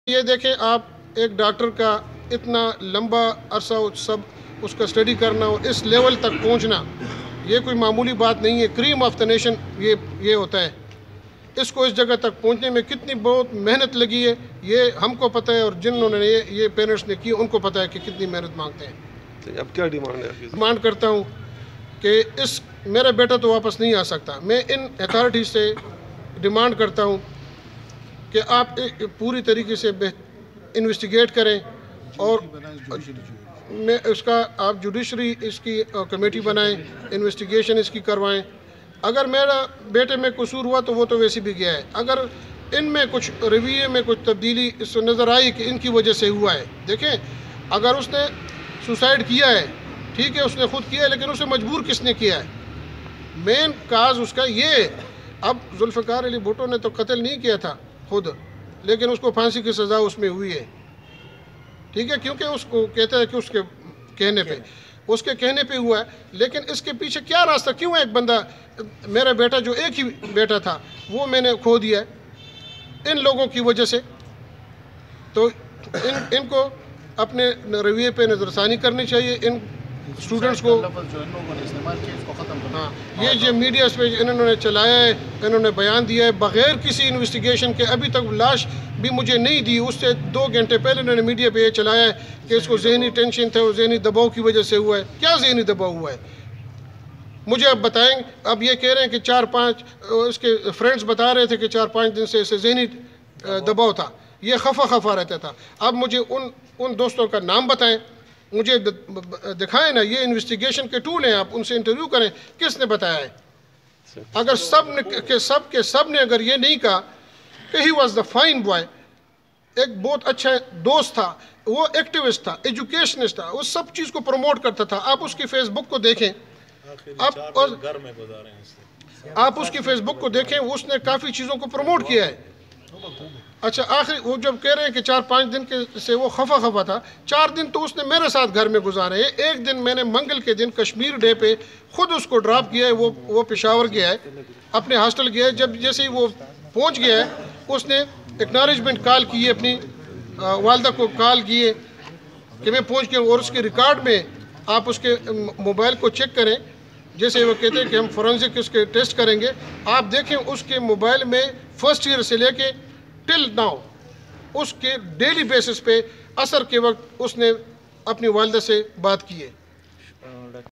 یہ دیکھیں آپ ایک ڈاکٹر کا اتنا لمبا عرصہ سب اس کا اسٹڈی کرنا اور اس لیول تک پہنچنا یہ کوئی معمولی بات نہیں ہے. کریم آف دا نیشن یہ ہوتا ہے. اس کو اس جگہ تک پہنچنے میں کتنی بہت محنت لگی ہے یہ ہم کو پتہ ہے، اور جنہوں نے یہ پیرنٹس نے کی ان کو پتہ ہے کہ کتنی محنت مانگتے ہیں. اب کیا ڈیمانڈ ہے؟ ڈیمانڈ کرتا ہوں کہ میرا بیٹا تو واپس نہیں آ سکتا. میں ان اتھارٹی سے ڈیمانڈ کرتا ہوں کہ آپ پوری طریقے سے انویسٹیگیٹ کریں اور میں اس کا آپ جوڈیشری اس کی کمیٹی بنائیں، انویسٹیگیشن اس کی کروائیں. اگر میرا بیٹے میں قصور ہوا تو وہ تو ویسے بھی گیا ہے. اگر ان میں کچھ رویے میں کچھ تبدیلی اس سے نظر آئی کہ ان کی وجہ سے ہوا ہے، دیکھیں اگر اس نے سوسائڈ کیا ہے ٹھیک ہے، اس نے خود کیا ہے، لیکن اسے مجبور کس نے کیا ہے؟ مین کاز اس کا یہ ہے. اب ذوالفقار علی بھٹو نے تو قتل نہیں کیا تھا خود، لیکن اس کو پھانسی کی سزا اس میں ہوئی ہے ٹھیک ہے، کیونکہ اس کو کہتا ہے کہ اس کے کہنے پہ ہوا ہے. لیکن اس کے پیچھے کیا راستہ؟ کیوں ایک بندہ میرا بیٹا جو ایک ہی بیٹا تھا وہ میں نے کھو دیا ہے ان لوگوں کی وجہ سے. تو ان کو اپنے رویے پہ نظر ثانی کرنی چاہیے. ان اسٹوڈنٹس کو یہ جو میڈیا پہ انہوں نے چلایا ہے، انہوں نے بیان دیا ہے بغیر کسی انویسٹیگیشن کے. ابھی تک لاش بھی مجھے نہیں دی، اس سے 2 گھنٹے پہلے انہوں نے میڈیا پہ یہ چلایا ہے کہ اس کو ذہنی ٹینشن تھا، وہ ذہنی دباؤ کی وجہ سے ہوا ہے. کیا ذہنی دباؤ ہوا ہے مجھے اب بتائیں. اب یہ کہہ رہے ہیں کہ 4-5 اس کے فرینڈز بتا رہے تھے کہ 4-5 دن سے اسے ذہنی دباؤ تھا، یہ خفا رہتا تھا. اب مجھے ان دوستوں کا نام بتائیں، مجھے دکھائیں نا. یہ انویسٹیگیشن کے ٹول ہیں، آپ ان سے انٹرویو کریں کس نے بتایا ہے. اگر سب نے اگر یہ نہیں کہا کہ he was the fine boy, ایک بہت اچھا دوست تھا، وہ ایکٹیوسٹ تھا، ایجوکیشنسٹ تھا، وہ سب چیز کو پروموٹ کرتا تھا. آپ اس کی فیس بک کو دیکھیں، آپ اس کی فیس بک کو دیکھیں، اس نے کافی چیزوں کو پروموٹ کیا ہے. اچھا آخری وہ جب کہہ رہے ہیں کہ 4-5 دن سے وہ خفا تھا، 4 دن تو اس نے میرے ساتھ گھر میں گزارے ہیں. ایک دن میں نے منگل کے دن کشمیر ڈے پہ خود اس کو ڈراپ کیا ہے. وہ پشاور گیا ہے، اپنے ہاسٹل گیا ہے. جب جیسے ہی وہ پہنچ گیا ہے اس نے ایکنالجمنٹ کال کی ہے، اپنی والدہ کو کال کی ہے کہ میں پہنچ گیا ہوں. اور اس کے ریکارڈ میں آپ اس کے موبائل کو چیک کریں، جیسے وہ کہتے ہیں کہ ہم فورنزک اس کے ٹیسٹ کریں گے. آپ دیکھیں اس کے موبائل میں فرسٹ ایئر سے لے کے ٹل ناؤ اس کے ڈیلی بیسس پہ عصر کے وقت اس نے اپنی والدہ سے بات کی ہے.